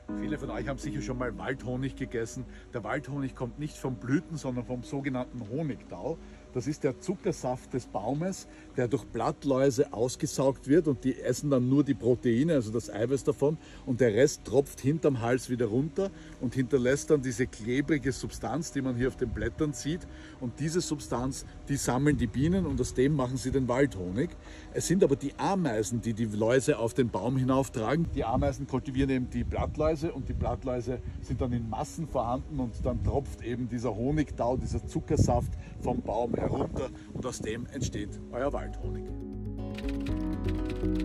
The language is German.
Viele von euch haben sicher schon mal Waldhonig gegessen. Der Waldhonig kommt nicht vom Blüten, sondern vom sogenannten Honigtau. Das ist der Zuckersaft des Baumes, der durch Blattläuse ausgesaugt wird und die essen dann nur die Proteine, also das Eiweiß davon, und der Rest tropft hinterm Hals wieder runter und hinterlässt dann diese klebrige Substanz, die man hier auf den Blättern sieht. Und diese Substanz, die sammeln die Bienen und aus dem machen sie den Waldhonig. Es sind aber die Ameisen, die die Läuse auf den Baum hinauftragen. Die Ameisen kultivieren eben die Blattläuse und die Blattläuse sind dann in Massen vorhanden und dann tropft eben dieser Honigtau, dieser Zuckersaft vom Baum herunter und aus dem entsteht euer Waldhonig.